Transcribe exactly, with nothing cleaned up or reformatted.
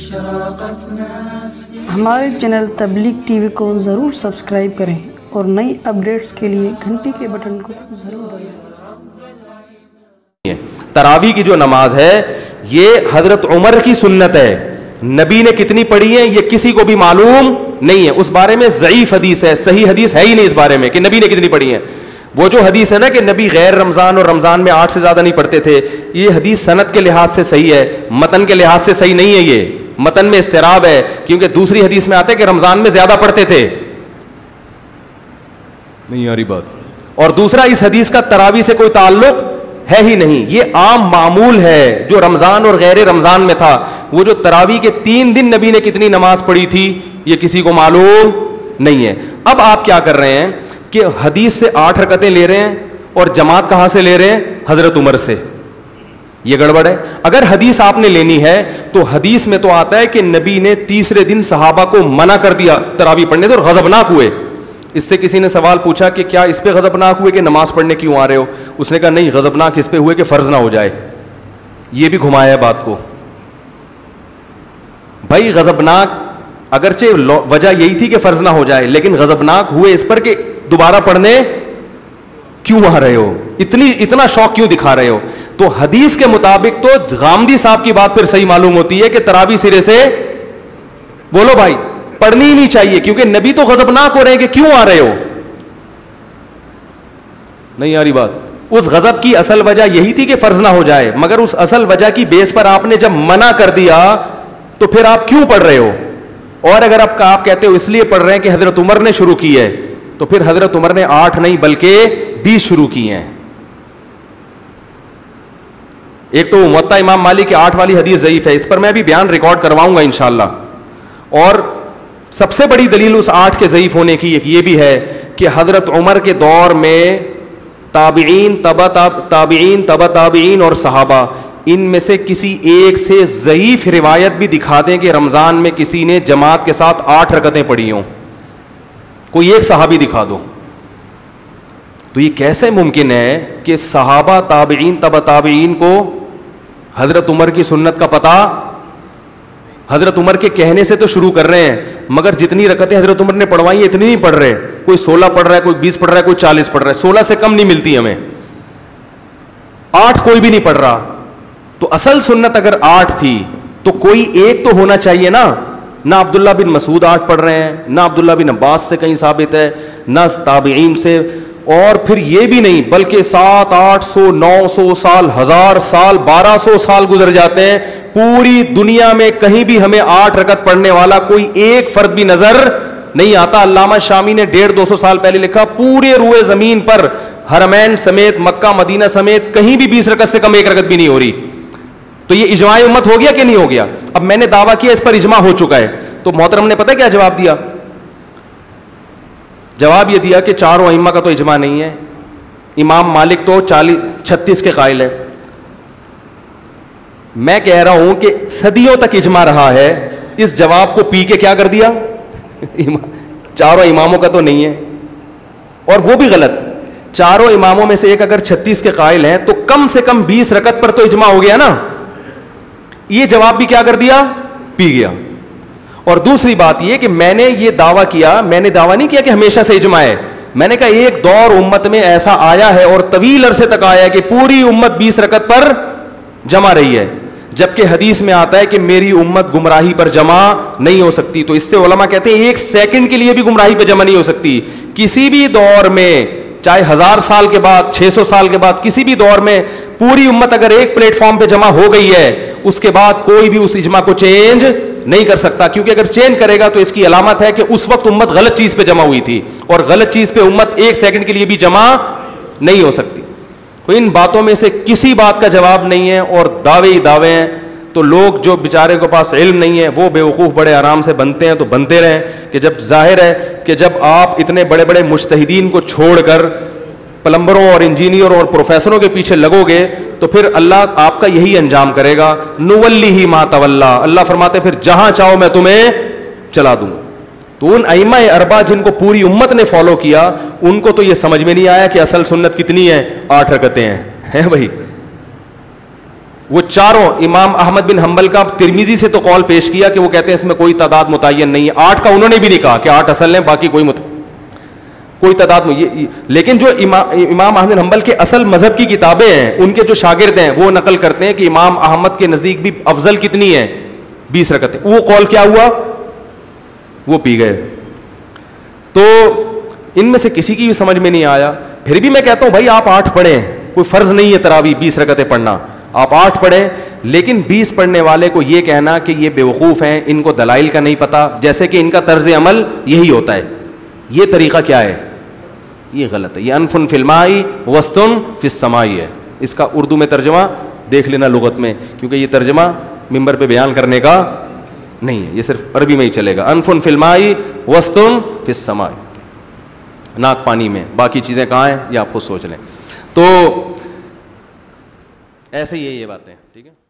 ہمارے چینل تبلیغ T V کو ضرور سبسکرائب کریں اور نئی اپڈیٹس کے لیے گھنٹی کے بٹن کو ضرور دبائیں۔ تراویح کی جو نماز ہے یہ حضرت عمر کی سنت ہے، نبی نے کتنی پڑھی ہے یہ کسی کو بھی معلوم نہیں ہے، اس بارے میں ضعیف حدیث ہے، صحیح حدیث ہے ہی نہیں اس بارے میں کہ نبی نے کتنی پڑھی ہے۔ وہ جو حدیث ہے نا کہ نبی غیر رمضان اور رمضان میں آٹھ سے زیادہ نہیں پڑھتے تھے، یہ حدیث سند کے لحاظ سے صحیح ہے، متن کے لحاظ سے صحیح نہیں ہے، یہ متن میں اضطراب ہے، کیونکہ دوسری حدیث میں آتا ہے کہ رمضان میں زیادہ پڑھتے تھے، نہیں آ رہی بات۔ اور دوسرا اس حدیث کا تراویح سے کوئی تعلق ہے ہی نہیں، یہ عام معمول ہے جو رمضان اور غیر رمضان میں تھا۔ وہ جو تراویح کے تین دن نبی نے کتنی نماز پڑھی تھی یہ کسی کو معلوم نہیں ہے۔ اب آپ کیا کر رہے ہیں کہ حدیث سے آٹھ رکعتیں لے رہے ہیں اور جماعت کہاں سے لے رہے ہیں؟ حضرت عمر سے، یہ گڑبڑ ہے۔ اگر حدیث آپ نے لینی ہے تو حدیث میں تو آتا ہے کہ نبی نے تیسرے دن صحابہ کو منع کر دیا تراویح پڑھنے سے اور غضبناک ہوئے۔ اس سے کسی نے سوال پوچھا کہ کیا اس پہ غضبناک ہوئے کہ نماز پڑھنے کیوں آ رہے ہو؟ اس نے کہا نہیں، غضبناک اس پہ ہوئے کہ فرض نہ ہو جائے۔ یہ بھی گھمایا ہے بات کو۔ بھائی غضبناک اگرچہ وجہ یہی تھی کہ فرض نہ ہو جائے، لیکن غضبناک ہوئے اس پر کہ دوبارہ پڑھنے کیوں آ رہے ہو، اتنی اتنا شوق کیوں دکھا رہے ہو؟ تو حدیث کے مطابق تو غامدی صاحب کی بات پھر صحیح معلوم ہوتی ہے کہ تراویح سرے سے بولو بھائی پڑھنی ہی نہیں چاہیے، کیونکہ نبی تو غضبناک ہو رہے ہیں کہ کیوں آ رہے ہو، نہیں آ رہی بات۔ اس غضب کی اصل وجہ یہی تھی کہ فرض نہ ہو جائے، مگر اس اصل وجہ کی بیس پر آپ نے جب منع کر دیا تو پھر آپ کیوں پڑھ رہے ہو؟ اور اگر آپ آپ کہتے ہو اس لیے پڑھ رہے ہیں کہ حضرت عمر نے شروع کی ہے، تو پھر حضرت عمر نے آٹھ نہیں بلکہ بیس شروع کی ہیں۔ ایک تو موطا امام مالک کی آٹھ والی حدیث ضعیف ہے، اس پر میں بھی بیان ریکارڈ کرواؤں گا انشاءاللہ۔ اور سب سے بڑی دلیل اس آٹھ کے ضعیف ہونے کی ایک یہ بھی ہے کہ حضرت عمر کے دور میں تابعین تبع تابعین تبع تابعین اور صحابہ، ان میں سے کسی ایک سے ضعیف روایت بھی دکھا دیں کہ رمضان میں کسی نے جماعت کے ساتھ آٹھ رکعتیں پڑھی ہوں، کوئی ایک صحابی دکھا دو۔ تو یہ کیسے ممکن ہے کہ صحابہ تابعین تبع تابعین کو حضرت عمر کی سنت کا پتہ، حضرت عمر کے کہنے سے تو شروع کر رہے ہیں، مگر جتنی رکعتیں حضرت عمر نے پڑھوائی ہیں اتنی نہیں پڑھ رہے، کوئی سولہ پڑھ رہا ہے، کوئی بیس پڑھ رہا ہے، کوئی چالیس پڑھ رہا ہے، سولہ سے کم نہیں ملتی ہمیں، آٹھ کوئی بھی نہیں پڑھ رہا۔ تو اصل سنت اگر آٹھ تھی تو کوئی ایک تو ہونا چاہیے نا۔ نہ عبداللہ بن مسعود آٹھ پڑھ رہے ہیں، نہ عبداللہ بن عباس سے کہیں ثابت ہے، نہ تابعین سے، اور پھر یہ بھی نہیں بلکہ سات آٹھ سو نو سو سال، ہزار سال، بارہ سو سال گزر جاتے ہیں، پوری دنیا میں کہیں بھی ہمیں آٹھ رکعت پڑھنے والا کوئی ایک فرد بھی نظر نہیں آتا۔ علامہ شامی نے ڈیڑھ دو سو سال پہلے لکھا پورے روئے زمین پر حرمین سمیت مکہ مدینہ سمیت کہیں بھی بیس رکعت سے کم ایک رکعت بھی نہیں ہو رہی۔ تو یہ اجماع امت ہو گیا کہ نہیں ہو گیا؟ اب میں نے دعویٰ کیا اس پر اجماع ہو چکا ہے، تو محترم نے پتہ کیا جواب دیا؟ جواب یہ دیا کہ چاروں ائمہ کا تو اجماع نہیں ہے، امام مالک تو چالیس چھتیس کے قائل ہے۔ میں کہہ رہا ہوں کہ صدیوں تک اجماع رہا ہے، اس جواب کو پی کے کیا کر دیا؟ چاروں اماموں کا تو نہیں ہے، اور وہ بھی غلط۔ چاروں اماموں میں سے ایک اگر چھتیس کے قائل ہیں تو کم سے کم بیس رکعت پر تو اجماع ہو گیا نا۔ یہ جواب بھی کیا کر دیا؟ پی گیا۔ اور دوسری بات یہ کہ میں نے یہ دعویٰ کیا، میں نے دعویٰ نہیں کیا کہ ہمیشہ سے اجماع ہے، میں نے کہا ایک دور امت میں ایسا آیا ہے اور طویل عرصے تک آیا ہے کہ پوری امت بیس رکعت پر جمع رہی ہے، جبکہ حدیث میں آتا ہے کہ میری امت گمراہی پر جمع نہیں ہو سکتی۔ تو اس سے علماء کہتے ہیں ایک سیکنڈ کے لیے بھی گمراہی پہ جمع نہیں ہو سکتی۔ کسی بھی دور میں، چاہے ہزار سال کے بعد، چھ سو سال کے بعد، کسی بھی دور میں پوری امت اگر ایک پلیٹ فارم پہ جمع ہو گئی ہے، اس کے بعد کوئی بھی اس اجماع کو چینج نہیں کر سکتا، کیونکہ اگر چینج کرے گا تو اس کی علامت ہے کہ اس وقت امت غلط چیز پہ جمع ہوئی تھی، اور غلط چیز پہ امت ایک سیکنڈ کے لیے بھی جمع نہیں ہو سکتی۔ تو ان باتوں میں سے کسی بات کا جواب نہیں ہے، اور دعوے ہی دعوے ہیں۔ تو لوگ جو بیچارے کے پاس علم نہیں ہے وہ بیوقوف بڑے آرام سے بنتے ہیں، تو بنتے رہیں، کہ جب ظاہر ہے کہ جب آپ اتنے بڑے بڑے مجتہدین کو چھوڑ کر پلمبروں اور انجینئر اور پروفیسروں کے پیچھے لگو گے تو پھر اللہ آپ کا یہی انجام کرے گا، نولیہ ما تولا۔ اللہ فرماتے پھر جہاں چاہو میں تمہیں چلا دوں۔ تو ان ائمہ اربعہ جن کو پوری امت نے فالو کیا، ان کو تو یہ سمجھ میں نہیں آیا کہ اصل سنت کتنی ہے، آٹھ رکعتیں ہیں، ہیں بھائی، وہ چاروں امام احمد بن حنبل کا ترمذی سے تو قول پیش کیا کہ وہ کہتے ہیں اس میں کوئی تعداد متعین نہیں ہے, آٹھ کا انہوں نے بھی نہیں کہا کہ آٹھ اصل ہیں باقی کوئی مت... کوئی تعداد نہیں. لیکن جو امام احمد بن حنبل کے اصل مذہب کی کتابیں ہیں, ان کے جو شاگرد ہیں وہ نقل کرتے ہیں کہ امام احمد کے نزدیک بھی افضل کتنی ہے, بیس رکعتیں. وہ قول کیا ہوا, وہ پی گئے. تو ان میں سے کسی کی بھی سمجھ میں نہیں آیا. پھر بھی میں کہتا ہوں بھائی آپ آٹھ پڑھیں, کوئی فرض نہیں ہے تراویح بیس رکعتیں پڑھنا, آپ آٹھ پڑھیں. لیکن بیس پڑھنے والے کو یہ کہنا کہ یہ بیوقوف ہیں, ان کو دلائل کا نہیں پتا, جیسے کہ ان کا طرز عمل یہی ہوتا ہے, یہ طریقہ کیا ہے, یہ غلط ہے. یہ انفن فی الماء وسطن فی السماء ہے. اس کا اردو میں ترجمہ دیکھ لینا لغت میں, کیونکہ یہ ترجمہ منبر پہ بیان کرنے کا نہیں ہے, یہ صرف عربی میں ہی چلے گا. انفن فی الماء وسطن فی السماء, ناک پانی میں, باقی چیزیں کہاں ہیں یہ آپ خود سوچ لیں. تو ایسے ہی ہے یہ باتیں, ٹھیک ہے.